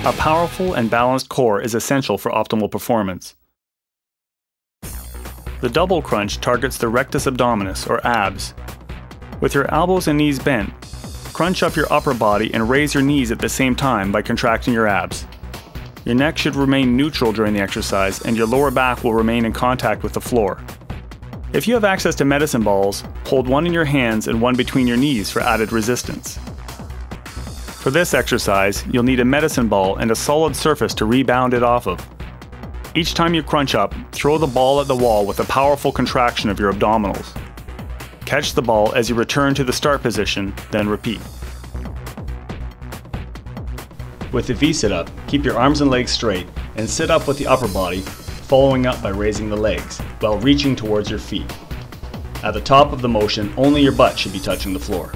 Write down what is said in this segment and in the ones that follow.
A powerful and balanced core is essential for optimal performance. The double crunch targets the rectus abdominis, or abs. With your elbows and knees bent, crunch up your upper body and raise your knees at the same time by contracting your abs. Your neck should remain neutral during the exercise, and your lower back will remain in contact with the floor. If you have access to medicine balls, hold one in your hands and one between your knees for added resistance. For this exercise, you'll need a medicine ball and a solid surface to rebound it off of. Each time you crunch up, throw the ball at the wall with a powerful contraction of your abdominals. Catch the ball as you return to the start position, then repeat. With the V sit-up, keep your arms and legs straight and sit up with the upper body, following up by raising the legs, while reaching towards your feet. At the top of the motion, only your butt should be touching the floor.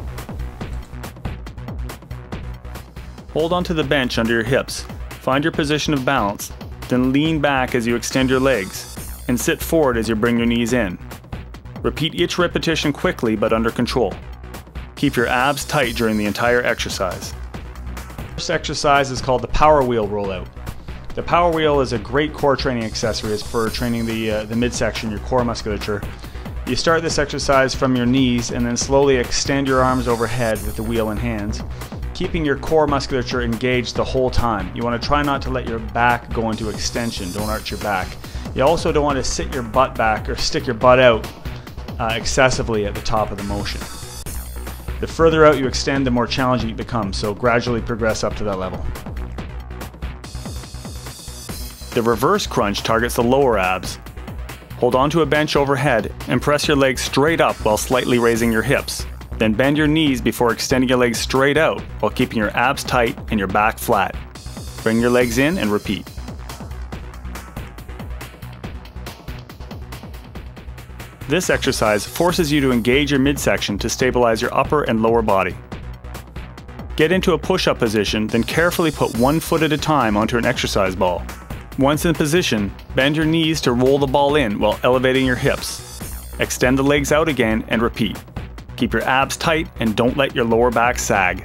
Hold onto the bench under your hips, find your position of balance, then lean back as you extend your legs, and sit forward as you bring your knees in. Repeat each repetition quickly but under control. Keep your abs tight during the entire exercise. This exercise is called the power wheel rollout. The power wheel is a great core training accessory for training the midsection, your core musculature. You start this exercise from your knees and then slowly extend your arms overhead with the wheel in hands, keeping your core musculature engaged the whole time. You want to try not to let your back go into extension, don't arch your back. You also don't want to sit your butt back or stick your butt out excessively at the top of the motion. The further out you extend, the more challenging it becomes, so gradually progress up to that level. The reverse crunch targets the lower abs. Hold onto a bench overhead and press your legs straight up while slightly raising your hips. Then bend your knees before extending your legs straight out while keeping your abs tight and your back flat. Bring your legs in and repeat. This exercise forces you to engage your midsection to stabilize your upper and lower body. Get into a push-up position, then carefully put one foot at a time onto an exercise ball. Once in position, bend your knees to roll the ball in while elevating your hips. Extend the legs out again and repeat. Keep your abs tight and don't let your lower back sag.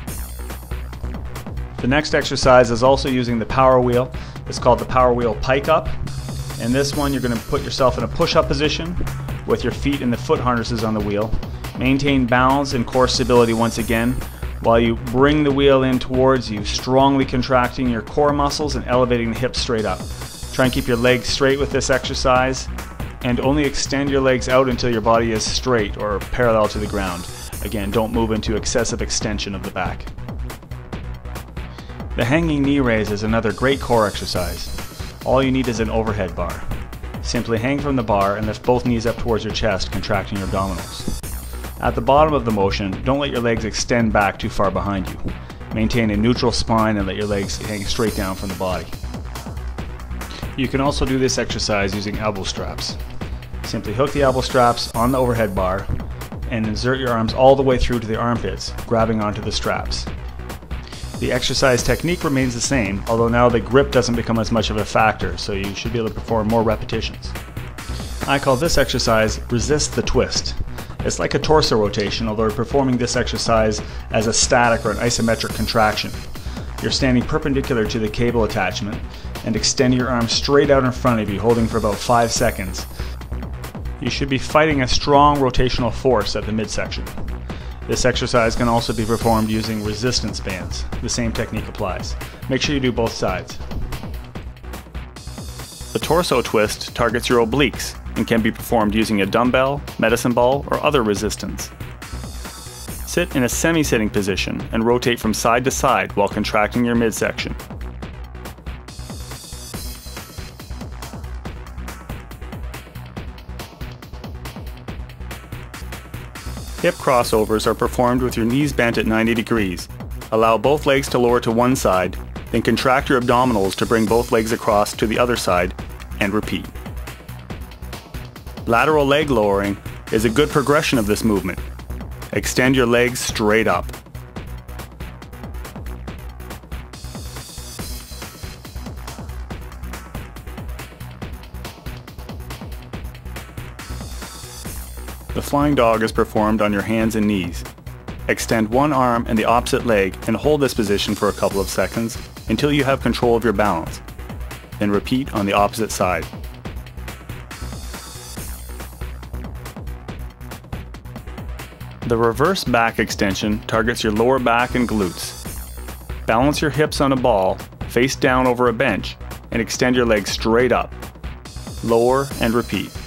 The next exercise is also using the power wheel. It's called the power wheel pike up. In this one, you're going to put yourself in a push-up position with your feet in the foot harnesses on the wheel. Maintain balance and core stability once again while you bring the wheel in towards you, strongly contracting your core muscles and elevating the hips straight up. Try and keep your legs straight with this exercise and only extend your legs out until your body is straight or parallel to the ground. Again, don't move into excessive extension of the back. The hanging knee raise is another great core exercise. All you need is an overhead bar. Simply hang from the bar and lift both knees up towards your chest, contracting your abdominals. At the bottom of the motion, don't let your legs extend back too far behind you. Maintain a neutral spine and let your legs hang straight down from the body. You can also do this exercise using elbow straps. Simply hook the elbow straps on the overhead bar and insert your arms all the way through to the armpits, grabbing onto the straps. The exercise technique remains the same, although now the grip doesn't become as much of a factor, so you should be able to perform more repetitions. I call this exercise resist the twist. It's like a torso rotation, although you're performing this exercise as a static or an isometric contraction. You're standing perpendicular to the cable attachment and extend your arms straight out in front of you, holding for about 5 seconds. You should be fighting a strong rotational force at the midsection. This exercise can also be performed using resistance bands. The same technique applies. Make sure you do both sides. The torso twist targets your obliques and can be performed using a dumbbell, medicine ball, or other resistance. Sit in a semi-sitting position and rotate from side to side while contracting your midsection. Hip crossovers are performed with your knees bent at 90 degrees. Allow both legs to lower to one side, then contract your abdominals to bring both legs across to the other side, and repeat. Lateral leg lowering is a good progression of this movement. Extend your legs straight up. The flying dog is performed on your hands and knees. Extend one arm and the opposite leg and hold this position for a couple of seconds, until you have control of your balance. Then repeat on the opposite side. The reverse back extension targets your lower back and glutes. Balance your hips on a ball, face down over a bench, and extend your legs straight up. Lower and repeat.